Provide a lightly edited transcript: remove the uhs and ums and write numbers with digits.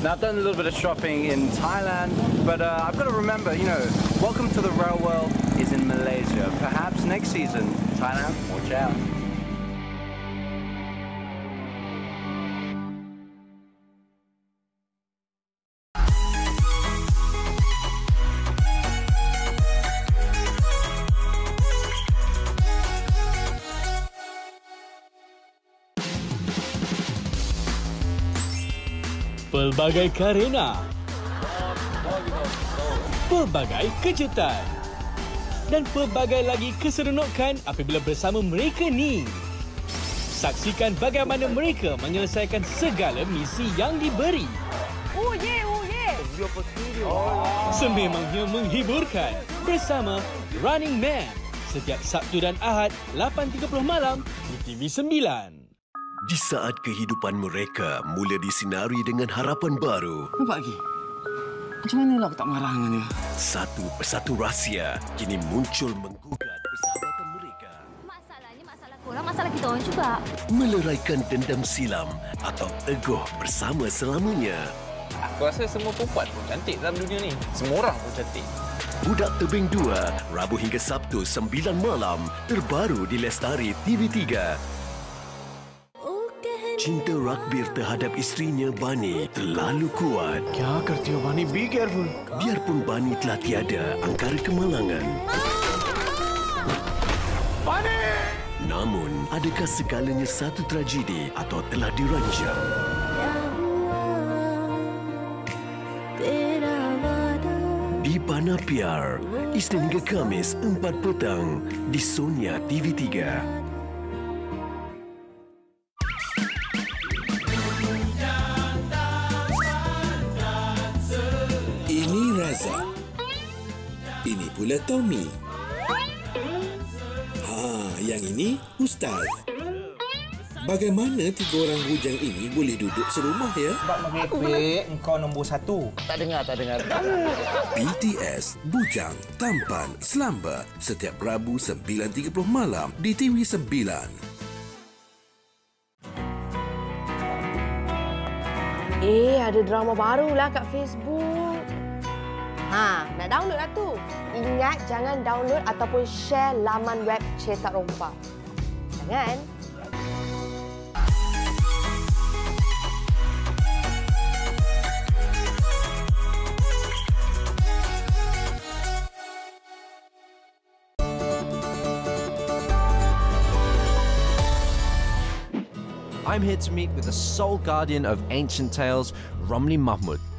Now, I've done a little bit of shopping in Thailand, but I've got to remember, welcome to the real world is in Malaysia. Perhaps next season, Thailand, watch out. Pelbagai karena, pelbagai kejutan dan pelbagai lagi keseronokan apabila bersama mereka ni. Saksikan bagaimana mereka menyelesaikan segala misi yang diberi. Oh ye. Sememangnya menghiburkan bersama Running Man setiap Sabtu dan Ahad 8.30 malam di TV9. Di saat kehidupan mereka mula disinari dengan harapan baru. Nampak lagi? Macam manalah aku tak marah dengan dia? Satu persatu rahsia kini muncul menggugat persahabatan mereka. Masalahnya masalah korang, masalah kita orang juga. Meleraikan dendam silam atau teguh bersama selamanya. Aku rasa semua perempuan pun cantik dalam dunia ni. Semua orang pun cantik. Budak Tebing 2, Rabu hingga Sabtu 9 malam, terbaru di Lestari TV3. Cinta Rakbir terhadap isterinya Bani terlalu kuat. Kya करती हो Bani? Be careful. Biarpun Bani telah tiada angkara kemalangan. Bani! Namun, adakah segalanya satu tragedi atau telah dirancang? Di Bana Piar, Isnin hingga Khamis 4 petang di Sonia TV3. Ini pula Tommy. Yang ini Ustaz. Bagaimana tiga orang bujang ini boleh duduk serumah ya? Sebab merepek, engkau nombor 1. Tak dengar. BTS, Bujang, Tampan, Selamba setiap Rabu 9.30 malam di TV9. Ada drama barulah kat Facebook. Nak download lah tu. Ingat jangan download ataupun share laman web Cetak Rompak. Jangan. I'm here to meet with the sole guardian of ancient tales, Romney Mahmud.